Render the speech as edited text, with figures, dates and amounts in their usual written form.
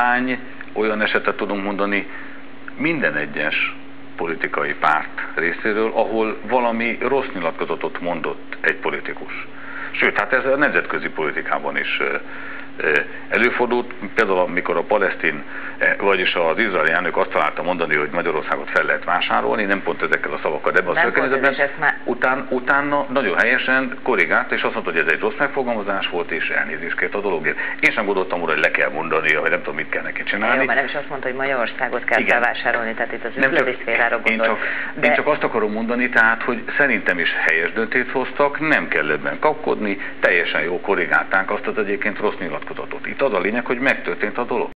hány olyan esetet tudunk mondani minden egyes politikai párt részéről, ahol valami rossz nyilatkozatot mondott egy politikus. Sőt, hát ez a nemzetközi politikában is előfordult, például amikor a palesztin, vagyis az izraeli elnök azt találta mondani, hogy Magyarországot fel lehet vásárolni, nem pont ezekkel a szavakkal, de ebben a szövegkörnyezetben, utána nagyon helyesen korrigálta, és azt mondta, hogy ez egy rossz megfogalmazás volt, és elnézést kért a dologért. Én sem gondoltam volna, hogy le kell mondania, vagy nem tudom, mit kell neki csinálni. Jó, mert nem is azt mondta, hogy Magyarországot kell felvásárolni, tehát itt az üzleti szférára gondol. Én csak azt akarom mondani, tehát, hogy szerintem is helyes döntést hoztak, nem kell ebben kapkodni, teljesen jó korrigálták azt az egyébként rossz nyilatkozatot. Itt az a lényeg, hogy megtörtént a dolog.